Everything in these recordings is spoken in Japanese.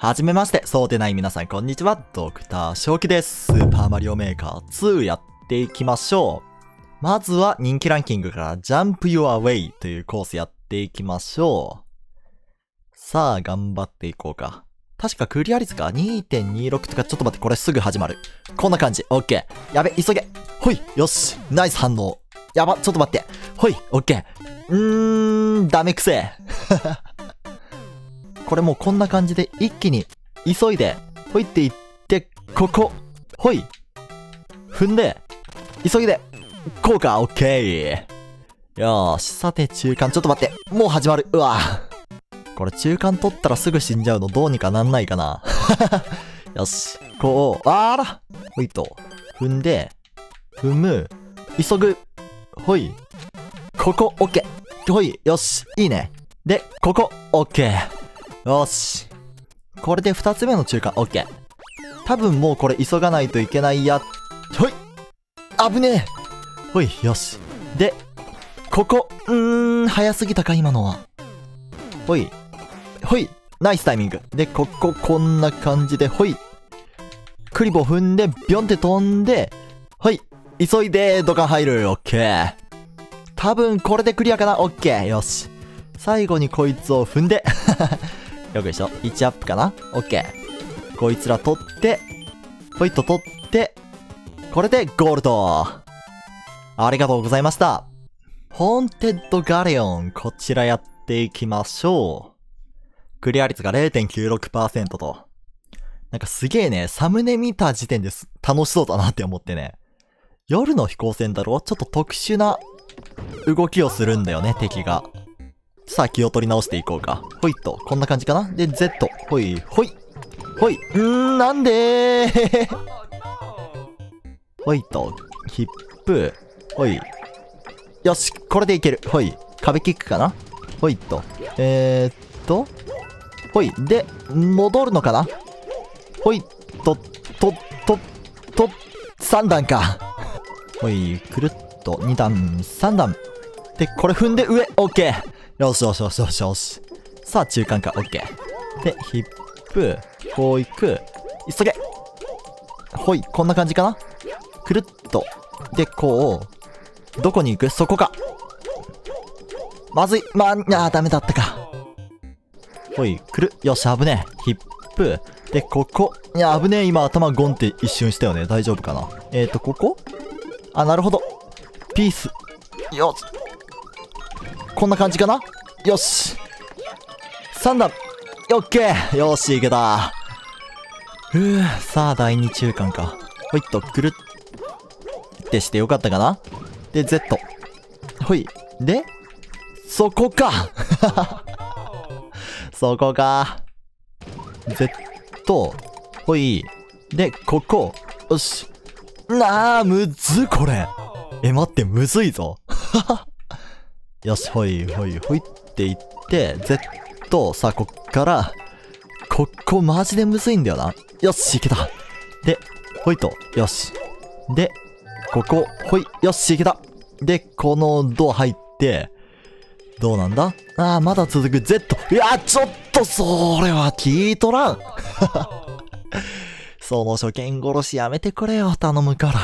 はじめまして、そうでない皆さんこんにちは、ドクター正気です。スーパーマリオメーカー2やっていきましょう。まずは人気ランキングからジャンプ Your Way というコースやっていきましょう。さあ、頑張っていこうか。確かクリア率が 2.26 とか、ちょっと待って、これすぐ始まる。こんな感じ。オッケー。やべ、急げ。ほい。よし。ナイス反応。やば、ちょっと待って。ほい。オッケー。ダメくせえ。これもうこんな感じで一気に急いで、ほいっていって、ここ。ほい。踏んで、急いで。こうか。オッケー。よーし。さて、中間。ちょっと待って。もう始まる。うわこれ中間取ったらすぐ死んじゃうのどうにかなんないかな。よし。こう、あらほいと。踏んで、踏む。急ぐ。ほい。ここ、オッケー。ほい。よし。いいね。で、ここ、オッケー。よし。これで二つ目の中間、オッケー。多分もうこれ急がないといけないや。ほい。危ねえ。ほい。よし。で、ここ、早すぎたか、今のは。ほい。ほい。ナイスタイミング。で、こんな感じで、ほい。クリボ踏んで、ビョンって飛んで、ほい。急いで、土管入る。オッケー。多分、これでクリアかな。オッケー。よし。最後にこいつを踏んで、よくでしょ。1アップかな。オッケー。こいつら取って、ほいっと取って、これでゴールド。ありがとうございました。ホーンテッドガレオン、こちらやっていきましょう。クリア率が 0.96% と。なんかすげえね、サムネ見た時点です楽しそうだなって思ってね。夜の飛行船だろ？ちょっと特殊な動きをするんだよね、敵が。さあ気を取り直していこうか。ほいっと、こんな感じかな。で、Z。ほい、ほい。ほい。なんでーほいと、ヒップ。ほい。よし、これでいける。ほい。壁キックかな。ほいっと。ほい。で、戻るのかな。ほい。3段か。ほい。くるっと、2段、3段。で、これ踏んで上。オッケー。よしよしよしよしよし。さあ、中間か。オッケー。で、ヒップ。こういく。急げ。ほい。こんな感じかな。くるっと。で、こう。どこに行く？そこか。まずい。ダメだったか。ほい。くる。よし、危ねえ。ヒップ。で、ここ。危ねえ。今、頭ゴンって一瞬したよね。大丈夫かな。ここ？なるほど。ピース。よし。こんな感じかな。よし。3段。オッケー。よし、いけた。さあ、第2中間か。ほいっと、くるってしてよかったかな。で、Z。ほい。で、そこか。そこか。Z。ほい。で、ここ。よし。むずこれ。待って、むずいぞ。よし、ほい、ほい、ほいって言って、Z。さあ、こっから、ここマジでむずいんだよな。よし、いけた。で、ほいと、よし。で、ここ、ほい、よし、いけた。で、このドア入って、どうなんだ？まだ続く Z。いや、ちょっと、それは聞いとらん。その初見殺しやめてくれよ、頼むから。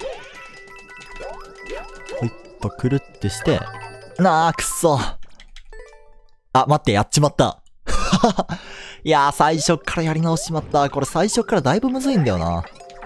ほいっと、くるってして、くっそ。待って、やっちまった。いやー、最初からやり直しちまった。これ最初からだいぶむずいんだよな。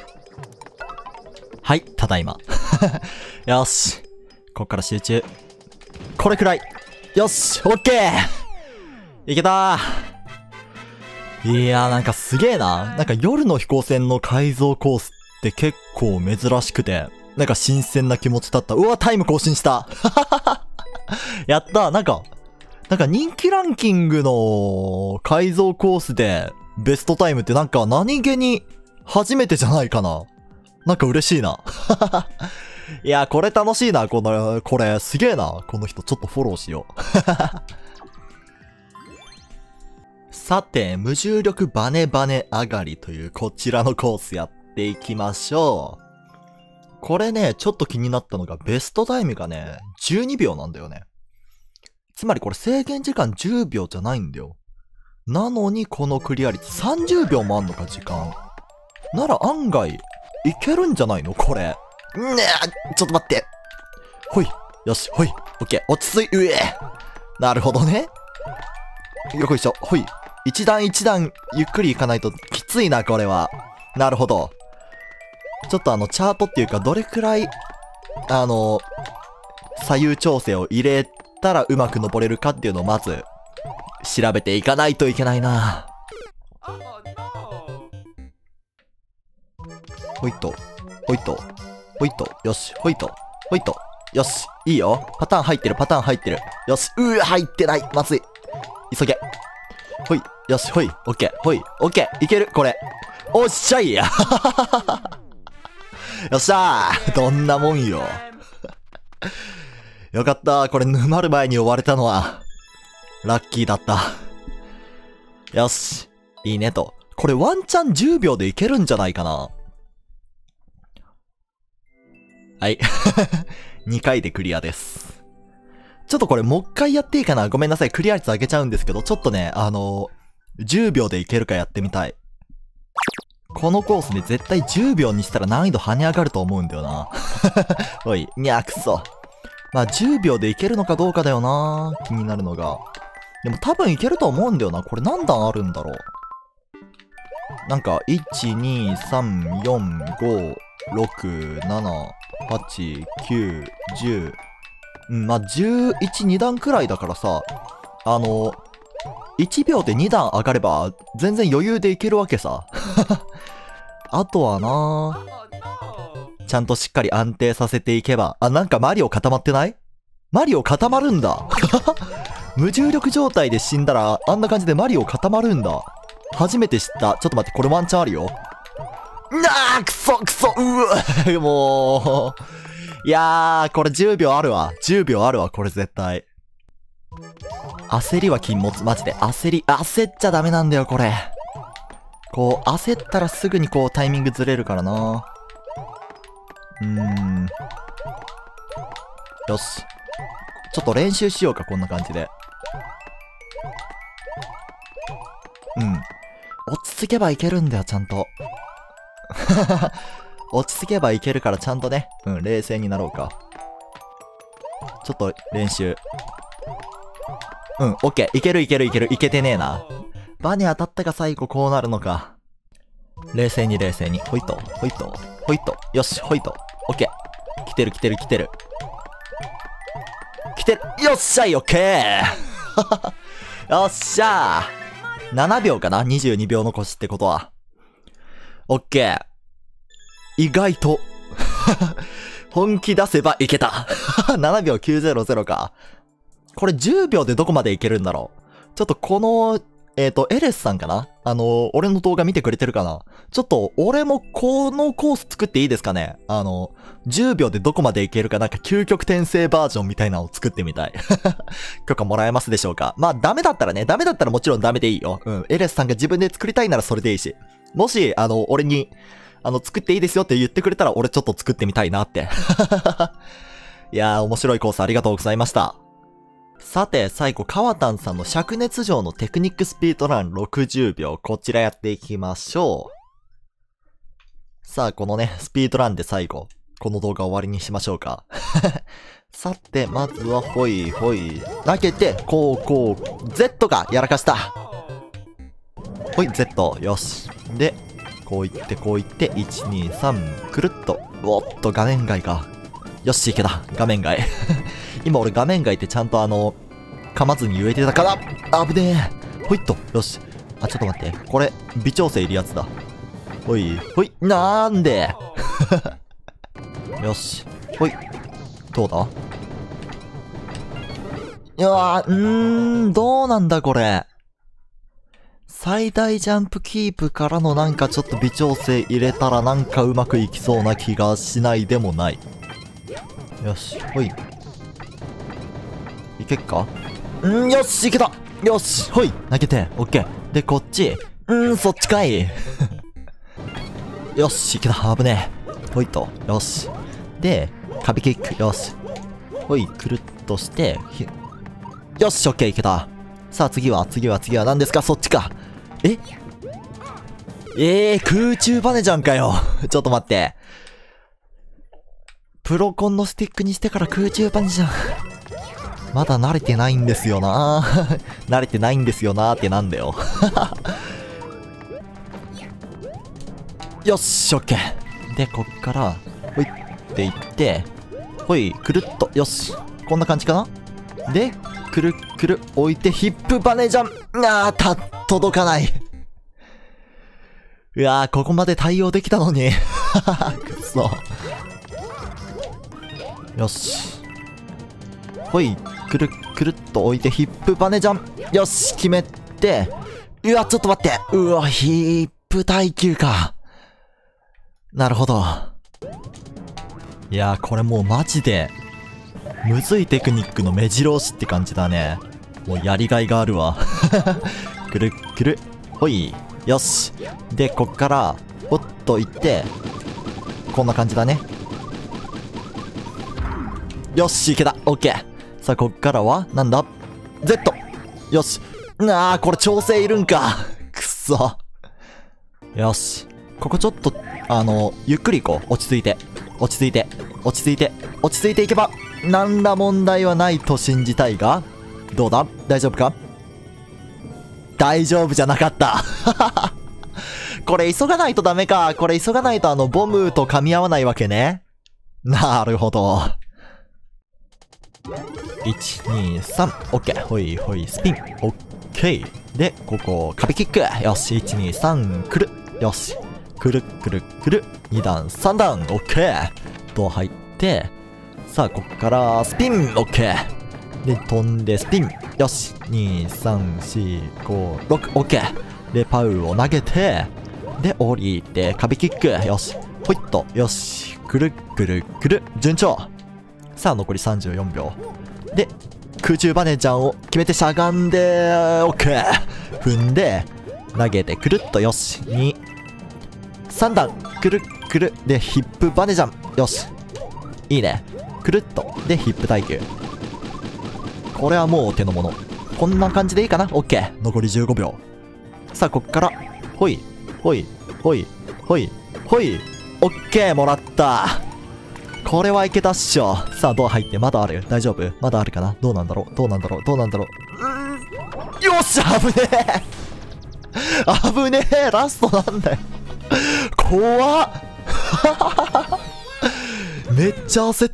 はい、ただいま。よし。こっから集中。これくらい。よし、オッケーいけたー。いやー、なんかすげえな。なんか夜の飛行船の改造コースって結構珍しくて、なんか新鮮な気持ちだった。うわ、タイム更新した。やった。なんか人気ランキングの改造コースでベストタイムってなんか何気に初めてじゃないかな。なんか嬉しいな。いや、これ楽しいな。これすげえな。この人ちょっとフォローしよう。さて、無重力バネバネ上がりというこちらのコースやっていきましょう。これね、ちょっと気になったのがベストタイムがね、12秒なんだよね。つまりこれ制限時間10秒じゃないんだよ。 なのにこのクリア率30秒もあんのか、時間。なら案外、いけるんじゃないのこれ。ねえ、ちょっと待って。ほい。よし、ほい。オッケー。落ち着い、なるほどね。よこいしょ。ほい。一段一段、ゆっくりいかないときついな、これは。なるほど。ちょっとチャートっていうか、どれくらい、左右調整を入れたらうまく登れるかっていうのをまず、調べていかないといけないな。ほいと、ほいと、ほいと、よし、ほいと、ほいと、よし、いいよ。パターン入ってる、パターン入ってる。よし、入ってない。まずい。急げ。ほい、よし、ほい、オッケー、ほい、オッケー、いける、これ。おっしゃいや。よっしゃー。どんなもんよ。よかった。これ沼る前に終われたのは、ラッキーだった。よし。いいねと。これワンチャン10秒でいけるんじゃないかな。はい。2回でクリアです。ちょっとこれもう一回やっていいかな。ごめんなさい。クリア率上げちゃうんですけど、ちょっとね、10秒でいけるかやってみたい。このコースで絶対10秒にしたら難易度跳ね上がると思うんだよな。おい、くそ。まあ10秒でいけるのかどうかだよな。気になるのが。でも多分いけると思うんだよな。これ何段あるんだろう。なんか、1、2、3、4、5、6、7、8、9、10。まあ、11、2段くらいだからさ、1秒で2段上がれば、全然余裕でいけるわけさ。あとはなぁ、ちゃんとしっかり安定させていけば。なんかマリオ固まってない？マリオ固まるんだ。無重力状態で死んだら、あんな感じでマリオ固まるんだ。初めて知った。ちょっと待って、これワンチャンあるよ。くそ、もう。いやー、これ10秒あるわ。10秒あるわ、これ絶対。焦りは禁物。マジで。焦っちゃダメなんだよ、これ。こう、焦ったらすぐにこう、タイミングずれるからな。よし。ちょっと練習しようか、こんな感じで。落ち着けばいけるんだよ、ちゃんと。落ち着けばいけるからちゃんとね、冷静になろうか。ちょっと練習。オッケー。いける。いけてねえな。場に当たったが最後こうなるのか。冷静に。ほいと。よし、ほいと。オッケー。来てる。よっしゃい、オッケー。よっしゃー。7秒かな ?22 秒残しってことは。オッケー。意外と。本気出せばいけた。7秒900か。これ10秒でどこまでいけるんだろう。ちょっとこの、エレスさんかな俺の動画見てくれてるかな。ちょっと、俺もこのコース作っていいですかね。10秒でどこまでいけるかなんか究極転生バージョンみたいなのを作ってみたい。許可もらえますでしょうか。まあ、ダメだったらもちろんダメでいいよ。エレスさんが自分で作りたいならそれでいいし。もし、俺に、作っていいですよって言ってくれたら俺ちょっと作ってみたいなって。いやー、面白いコースありがとうございました。さて、最後、川丹さんの灼熱城のテクニックスピードラン60秒。こちらやっていきましょう。さあ、このね、スピードランで最後、この動画終わりにしましょうか。さて、まずは、ほい。投げて、こう、Z がやらかした。ほい、Z。よし。で、こういって、1、2、3、くるっと。おっと、画面外か。よし、いけた。画面外。今俺画面外ってちゃんと噛まずに言えてたから、危ねえ。ほいっと。よし。ちょっと待って。これ、微調整いるやつだ。ほい。なんでよし。ほい。どうだいやー、どうなんだこれ。最大ジャンプキープからのなんかちょっと微調整入れたらなんかうまくいきそうな気がしないでもない。よし。ほい。いけっかよし、いけたよし、ほい投げて、オッケー。で、こっち。そっちかいよし、いけた、危ねえ。ほいと、よし。で、壁キック、よし。ほい、くるっとして、よし、オッケー、いけた。 さあ次は何ですか？そっちか。空中バネじゃんかよ。ちょっと待って。プロコンのスティックにしてから空中バネじゃん。まだ慣れてないんですよな。慣れてないんですよなってなんだよ。よし、オッケー。で、こっから、ほいっていって、ほい、くるっと、よし。こんな感じかな？で、くるくる置いて、ヒップバネジャン。届かない。うわー、ここまで対応できたのに。くそ。よし。ほい、くるくるっと置いて、ヒップバネジャン。よし、決めて。うわ、ちょっと待って。うわ、ヒップ耐久か。なるほど。いやー、これもうマジで、むずいテクニックの目白押しって感じだね。もうやりがいがあるわ。くるくる。ほい。よし。で、こっから、ほっといって、こんな感じだね。よし、いけた。オッケー。さあ、こっからは、なんだ？ Z。よし。これ調整いるんか。くっそ。よし。ここちょっと、ゆっくり行こう。落ち着いて。落ち着いて。落ち着いて。落ち着いていけば、なんら問題はないと信じたいが、どうだ？大丈夫か？大丈夫じゃなかった。これ急がないとダメか。これ急がないとボムと噛み合わないわけね。なるほど。1、2、3。オッケー。ほいほい、スピン。オッケー。で、ここ、壁キック。よし、1、2、3、くる。よし。くるくるくる。2段、3段。オッケー。と入って、さあ、こっから、スピン。オッケー。で、飛んで、スピン。よし。2、3、4、5、6。オッケー。で、パウを投げて、で、降りて、壁キック。よし。ほいっと。よし。くるくるくる。順調。さあ、残り34秒。で、空中バネちゃんを決めてしゃがんで、オッケー。踏んで、投げて、くるっと。よし。2、3段。くるくる。で、ヒップバネジャン。よし。いいね。くるっと。で、ヒップ耐久。これはもうお手の物。こんな感じでいいかな？オッケー。残り15秒。さあ、こっから、ほい、ほい、ほい、ほい、ほい。オッケー、もらった。これはいけたっしょ。さあ、ドア入って、まだある？大丈夫？まだあるかな？どうなんだろう？どうなんだろう？どうなんだろう？よっしゃ、危ねえ。危ねえ。ラストなんだよ。怖っ。めっちゃ焦った。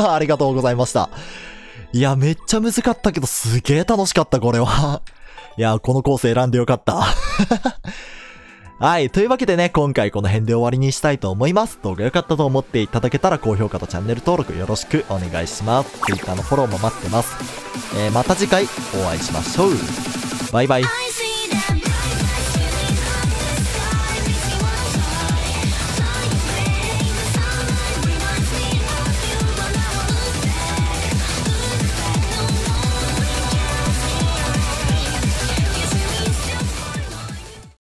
ありがとうございました。いや、めっちゃ難かったけど、すげえ楽しかった、これは。いや、このコース選んでよかった。はい。というわけでね、今回この辺で終わりにしたいと思います。動画良かったと思っていただけたら、高評価とチャンネル登録よろしくお願いします。Twitter のフォローも待ってます。また次回お会いしましょう。バイバイ。